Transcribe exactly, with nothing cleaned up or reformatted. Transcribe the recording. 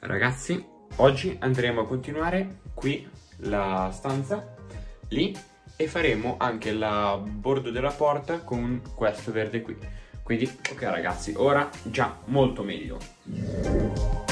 Ragazzi, oggi andremo a continuare qui la stanza, lì, e faremo anche il bordo della porta con questo verde qui. Quindi, ok ragazzi, ora già molto meglio.